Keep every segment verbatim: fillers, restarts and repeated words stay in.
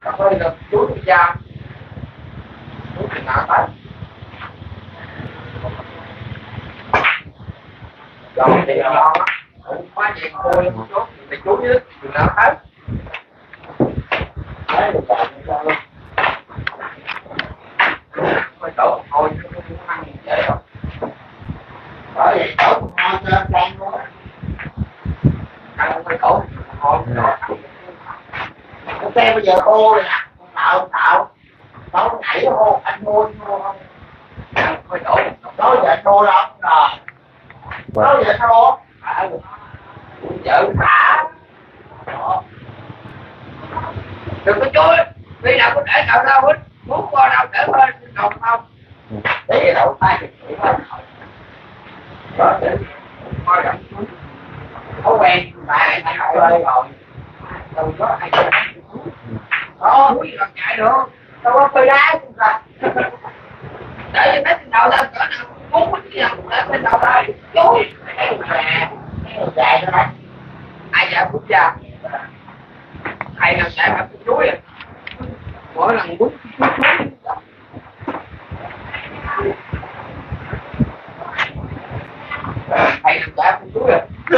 Thôi là chú đi ra chú thì nào tới rồi thì ngon á cũng quá nhiều thôi chú thì chú chứ đừng nào tới đấy được rồi sao luôn thôi tổ thôi không ăn dễ đâu bởi vậy tổ thôi cho ăn luôn ăn không phải tổ thôi ok bây giờ cô này nè tạo tạo nó nhảy hô anh mua mua không thôi tổ nói giờ anh mua đâu rồi nói giờ anh mua vợ thả đừng có chui đi nào có để cậu đâu hết muốn qua đâu để bên đầu không để đầu tay thì chỉ thôi đó để coi đậm thói quen tại ai học rồi đâu có ai đó mũi gì làm chạy được đâu có phơi đá cũng ra để cho mấy đầu lên cỡ nào muốn quýt gì nào để bên đầu đây chui dài đó đấy ai dạy quýt ra thầy làm dạy phải quýt chuối à mỗi lần quýt quýt chuối thầy làm dạy quýt chuối à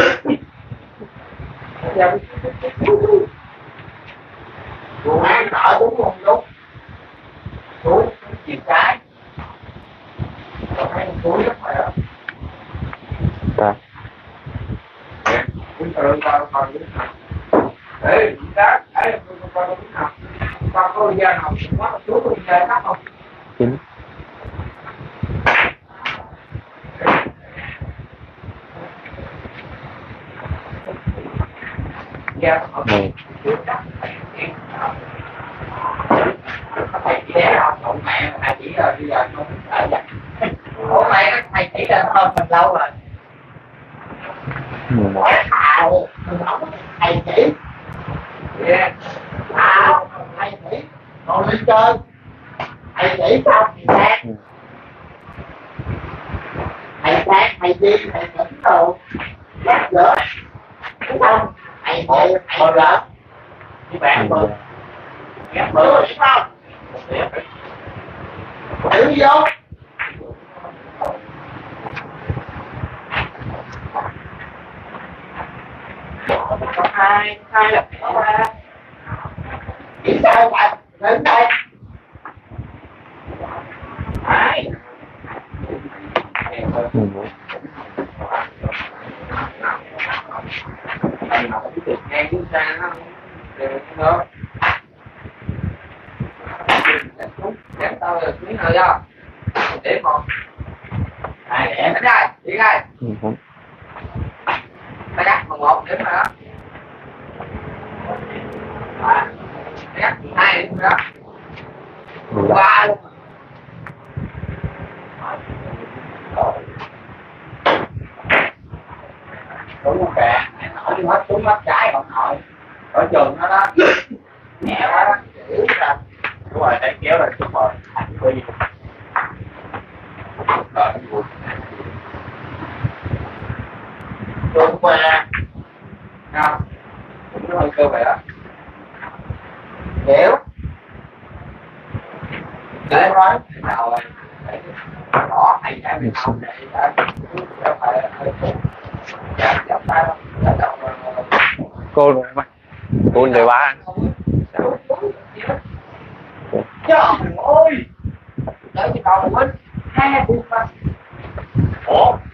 cô ăn đỡ đúng không đúng đúng chiều trái còn ăn chuối rất khỏe ta cũng tự coi coi đúng nào để đá ấy coi đúng nào con có giờ nào cũng quá chú có giờ khác không chín mười thầy chỉ đẻ không cậu mẹ thầy chỉ rồi bây giờ không ở dặn ủa mày thầy chỉ là hơn mình lâu rồi quá thạo thầy chỉ thạo thầy chỉ còn đi chơi thầy chỉ xong thì khác thầy khác thầy đi thầy tỉnh rồi nhắc nữa đúng không thầy thầy thầy rồi đi bạn rồi ghép bữa rồi đúng không thử vô hai hai là ba chỉ sao vậy đến đây hai nghe chúng ta nó nữa để tao được miếng nào cho để một hai để đánh đây đi đây ta cắt bằng một điểm rồi đó ba cắt hai điểm rồi đó ba luôn đúng không kìa nói đi hết xuống mắt trái ông nội ở trường nó đó nhẹ quá đó chữ ra đúng rồi để kéo lên chút rồi thành có gì rồi vui đúng qua không cũng hơi cơ vậy đó hiểu để nói nào đó hay cái mình không để cho phải hơi dạ dạ tay cô rồi mày cô để ba trời ơi để cái đầu mình hai buông ba ủa